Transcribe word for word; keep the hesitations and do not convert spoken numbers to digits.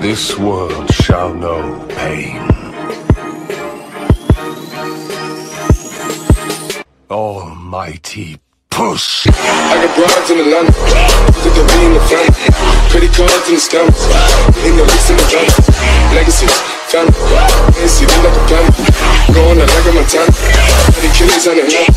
This world shall know pain. Almighty push. I got broads in Atlanta, put the V in the family, credit cards in the scammers, in the lease in the van, legacies, family, N C D like a planet, going out like a Montana, the killers on the hand.